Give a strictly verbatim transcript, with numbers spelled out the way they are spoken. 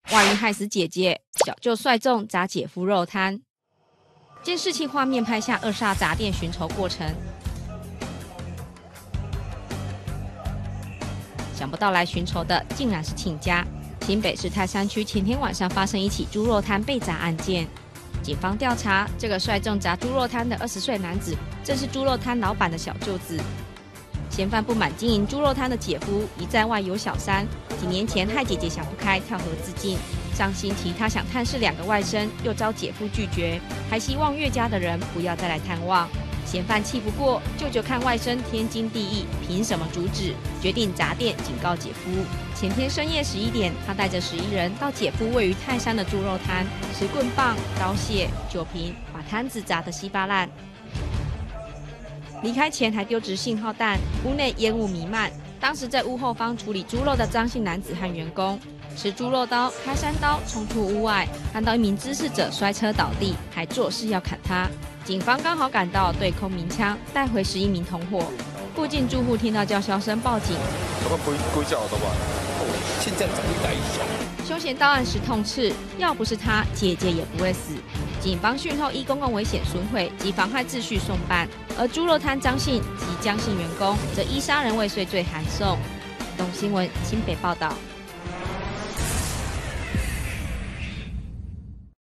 外遇害死姐姐，小舅率众砸姐夫肉摊。监视器画面拍下二煞砸店寻仇过程。想不到来寻仇的竟然是亲家。新北市泰山区前天晚上发生一起猪肉摊被砸案件，警方调查，这个率众砸猪肉摊的二十岁男子，正是猪肉摊老板的小舅子。嫌犯不满经营猪肉摊的姐夫一在外有小三，几年前害姐姐想不开跳河自尽。上星期他想探视两个外甥，又遭姐夫拒绝，还希望岳家的人不要再来探望。嫌犯气不过，舅舅看外甥天经地义，凭什么阻止？决定砸店警告姐夫。前天深夜十一点，他带着十一人到姐夫位于泰山的猪肉摊，持棍棒、刀械、酒瓶，把摊子砸得稀巴烂。离开前还丢掷信号弹，屋内烟雾弥漫。当时在屋后方处理猪肉的张姓男子和员工，持猪肉刀、开山刀冲出屋外，看到一名滋事者摔车倒地，还作势要砍他。警方刚好赶到，对空鸣枪，带回十一名同伙。附近住户听到叫嚣声报警。凶嫌到案时痛斥：要不是他，姐姐也不会死。警方讯后依公共危险损毁及妨害秩序送办，而猪肉摊张姓及江姓员工则依杀人未遂罪函送。东新闻新北报道。